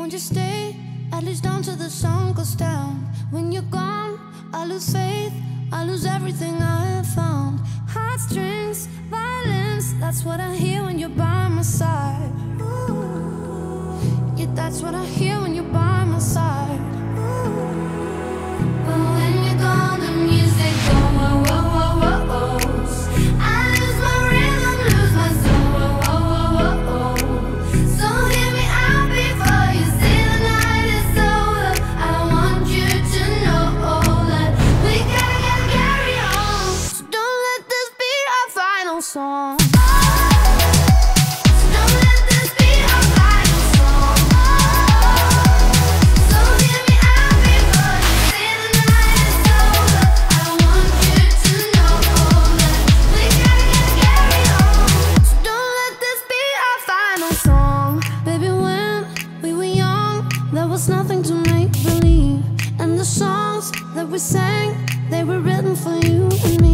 Won't you stay, at least until the sun goes down? When you're gone, I lose faith, I lose everything I have found. Heartstrings, violence, that's what I hear when you're by my side. Yeah, that's what I hear when you're by my side. But when you're gone, the music goes whoa, whoa, whoa, whoa, whoa. I lose my rhythm, lose my soul, whoa, whoa, whoa, whoa, whoa. So hear me out before you say the night is over. I want you to know that we gotta carry on. So don't let this be our final song. Nothing to make believe, and the songs that we sang, they were written for you and me.